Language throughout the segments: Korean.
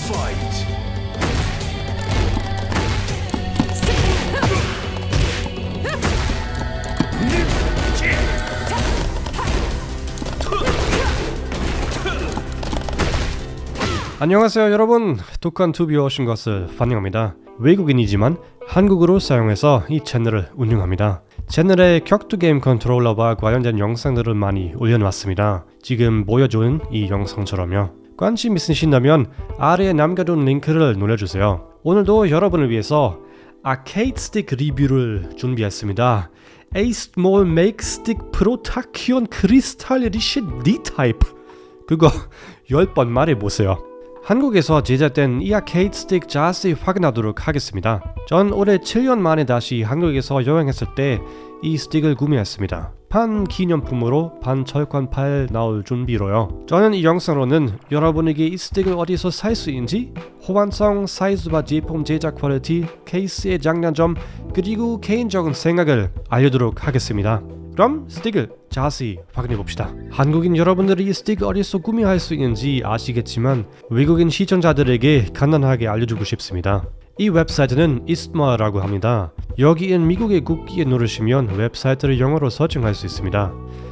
Fight! 안녕하세요 여러분, 독한 투비에 오신 것을 환영합니다. 외국인이지만 한국어로 사용해서 이 채널을 운영합니다. 채널에 격투게임 컨트롤러와 관련된 영상들을 많이 올려놨습니다. 지금 보여준 이 영상처럼요. 관심 있으신다면 아래에 남겨둔 링크를 눌러주세요. 오늘도 여러분을 위해서 아케이드 스틱 리뷰를 준비했습니다. 에이스몰 메이크 스틱 프로 타키온 크리스탈 에디션 D-타입, 그거 10번 말해보세요. 한국에서 제작된 이 아케이드 스틱 자세히 확인하도록 하겠습니다. 전 올해 7년 만에 다시 한국에서 여행했을 때 이 스틱을 구매했습니다. 반 기념품으로 반 절권팔 나올 준비로요. 저는 이 영상으로는 여러분에게 이 스틱을 어디서 살 수 있는지, 호환성, 사이즈와 제품 제작 퀄리티, 케이스의 장단점, 그리고 개인적인 생각을 알려드리도록 하겠습니다. 그럼 스틱을 자세히 확인해봅시다. 한국인 여러분들이 이 스틱을 어디서 구매할 수 있는지 아시겠지만 외국인 시청자들에게 간단하게 알려주고 싶습니다. 이 웹사이트는 이스트몰이라고 합니다. 여기엔 미국의 국기에 누르시면 웹사이트를 영어로 서칭할 수 있습니다.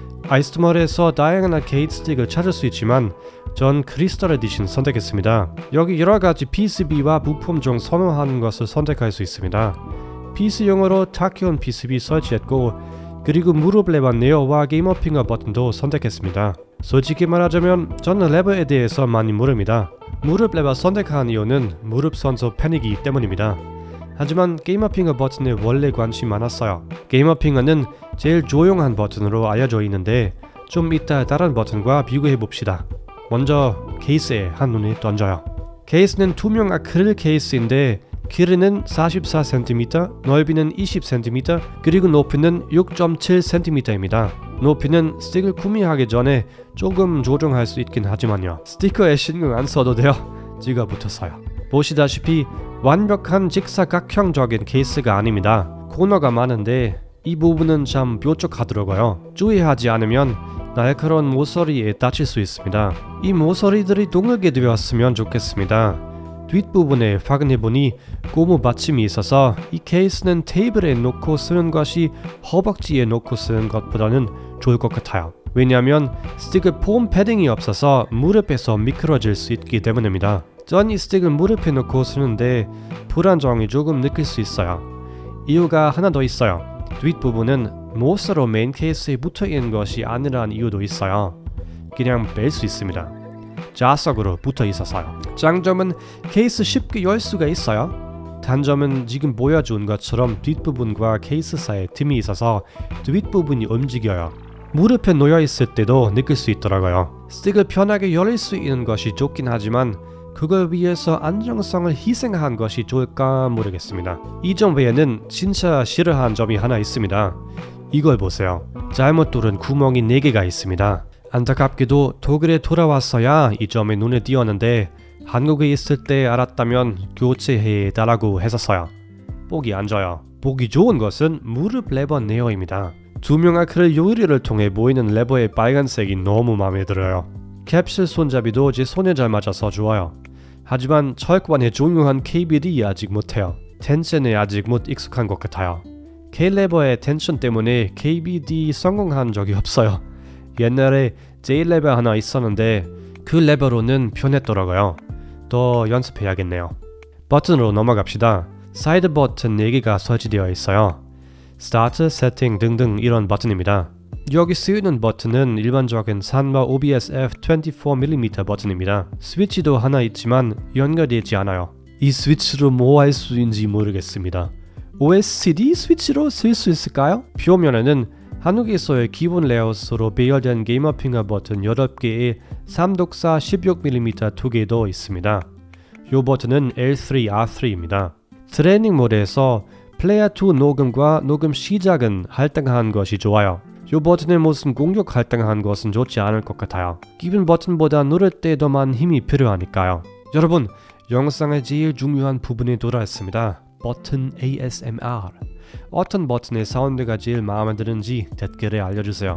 이스트몰에서 다양한 아케이드 스틱을 찾을 수 있지만 전 크리스탈 에디션 선택했습니다. 여기 여러가지 PCB와 부품 중 선호하는 것을 선택할 수 있습니다. PC용으로 타키온 PCB 설치했고, 그리고 무릎 레버 네어와 게이머 핑거 버튼도 선택했습니다. 솔직히 말하자면 저는 레버에 대해서 많이 모릅니다. 무릎 레버 선택한 이유는 무릎 선수 팬이기 때문입니다. 하지만 게이머 핑거 버튼에 원래 관심이 많았어요. 게이머 핑거는 제일 조용한 버튼으로 알려져 있는데 좀 이따 다른 버튼과 비교해봅시다. 먼저 케이스에 한눈에 던져요. 케이스는 투명 아크릴 케이스인데 길이는 44cm, 넓이는 20cm, 그리고 높이는 6.7cm입니다. 높이는 스틱을 구매하기 전에 조금 조정할 수 있긴 하지만요. 스티커에 신경 안 써도 돼요. 지가 붙었어요. 보시다시피 완벽한 직사각형적인 케이스가 아닙니다. 코너가 많은데 이 부분은 참 뾰족하더라고요. 주의하지 않으면 날카로운 모서리에 다칠 수 있습니다. 이 모서리들이 동일게 되었으면 좋겠습니다. 뒷부분에 확인해보니 고무 받침이 있어서 이 케이스는 테이블에 놓고 쓰는 것이 허벅지에 놓고 쓰는 것보다는 좋을 것 같아요. 왜냐하면 스틱을 폼 패딩이 없어서 무릎에서 미끄러질 수 있기 때문입니다. 전 이 스틱을 무릎에 놓고 쓰는데 불안정이 조금 느낄 수 있어요. 이유가 하나 더 있어요. 뒷부분은 모서로 메인 케이스에 붙어있는 것이 아니라는 이유도 있어요. 그냥 뺄 수 있습니다. 자석으로 붙어 있어서요. 장점은 케이스 쉽게 열 수가 있어요. 단점은 지금 보여준 것처럼 뒷부분과 케이스 사이에 틈이 있어서 뒷부분이 움직여요. 무릎에 놓여 있을 때도 느낄 수 있더라고요. 스틱을 편하게 열릴 수 있는 것이 좋긴 하지만 그걸 위해서 안정성을 희생한 것이 좋을까 모르겠습니다. 이 점 외에는 진짜 싫어하는 점이 하나 있습니다. 이걸 보세요. 잘못 뚫은 구멍이 4개가 있습니다. 안타깝게도 독일에 돌아왔어야 이 점이 눈에 띄었는데 한국에 있을 때 알았다면 교체해달라고 했었어요. 보기 안 좋아요. 보기 좋은 것은 무릎 레버 네어입니다. 투명 아크릴 유리를 통해 보이는 레버의 빨간색이 너무 마음에 들어요. 캡슐 손잡이도 제 손에 잘 맞아서 좋아요. 하지만 철권의 중요한 KBD 아직 못해요. 텐션에 아직 못 익숙한 것 같아요. K-레버의 텐션 때문에 KBD 성공한 적이 없어요. 옛날에 J-레버 하나 있었는데 그 레버로는 편했더라고요. 더 연습해야겠네요. 버튼으로 넘어갑시다. 사이드 버튼 4개가 설치되어 있어요. 스타트, 세팅 등등 이런 버튼입니다. 여기 쓰이는 버튼은 일반적인 산마 OBS F24mm 버튼입니다. 스위치도 하나 있지만 연결되지 않아요. 이 스위치로 뭐 할 수 있는지 모르겠습니다. OSD 스위치로 쓸 수 있을까요? 표면에는 한국에서의 기본 레이아웃으로 배열된 게이머 핑거 버튼 8개에 3독사 16mm 2개도 있습니다. 이 버튼은 L3R3입니다. 트레이닝 모드에서 플레이어 2 녹음과 녹음 시작은 할당한 것이 좋아요. 이 버튼에 무슨 공격 할당한 것은 좋지 않을 것 같아요. 기본 버튼보다 누를 때 더만 힘이 필요하니까요. 여러분, 영상의 제일 중요한 부분에 돌아왔습니다. 버튼 ASMR. 어떤 버튼의 사운드가 제일 마음에 드는지 댓글에 알려주세요.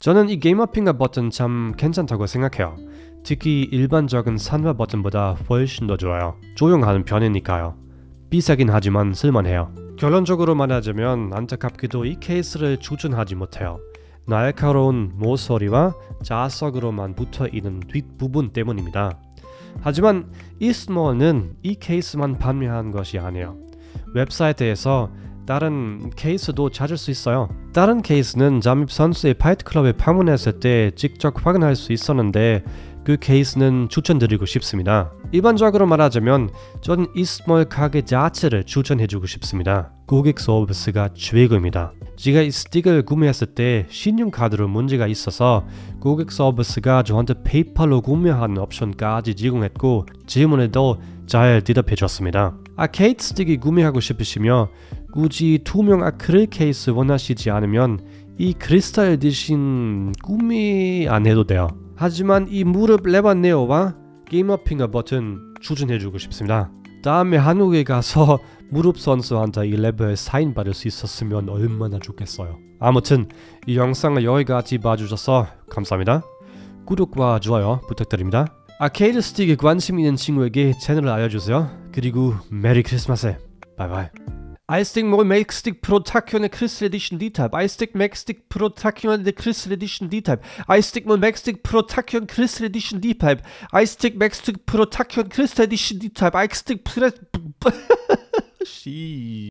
저는 이 게임어핑가 버튼 참 괜찮다고 생각해요. 특히 일반적인 산화 버튼보다 훨씬 더 좋아요. 조용하는 편이니까요. 비싸긴 하지만 쓸만해요. 결론적으로 말하자면 안타깝게도 이 케이스를 추천하지 못해요. 날카로운 모서리와 자석으로만 붙어있는 뒷부분 때문입니다. 하지만 이스몰은 이 케이스만 판매한 것이 아니에요. 웹사이트에서 다른 케이스도 찾을 수 있어요. 다른 케이스는 잠입 선수의 파이트클럽에 방문했을 때 직접 확인할 수 있었는데 그 케이스는 추천드리고 싶습니다. 일반적으로 말하자면 저는 이스몰 가게 자체를 추천해주고 싶습니다. 고객 서비스가 최고입니다. 제가 이 스틱을 구매했을 때 신용카드로 문제가 있어서 고객 서비스가 저한테 페이팔로 구매하는 옵션까지 제공했고 질문에도 잘 대답해줬습니다. 아케이드 스틱이 구매하고 싶으시며 굳이 투명 아크릴 케이스 원하시지 않으면 이 크리스탈 대신 구매 안 해도 돼요. 하지만 이 무릎 레버 네오와 게임어핑가 버튼 추천해주고 싶습니다. 다음에 한국에 가서 무릎 선수한테 이 레버에 사인 받을 수 있었으면 얼마나 좋겠어요. 아무튼 이 영상을 여기까지 봐주셔서 감사합니다. 구독과 좋아요 부탁드립니다. 아케이드 스틱에 관심 있는 친구에게 채널을 알려주세요. 그리고 메리 크리스마스. 바이바이. iStick Mole Magstick Pro Tachyon Crystal Edition D-Type. iStick Magstick Pro Tachyon Crystal Edition D-Type. iStick Mole Magstick Pro Tachyon Crystal Edition D-Type. iStick Magstick Pro Tachyon Crystal Edition D-Type. iStick She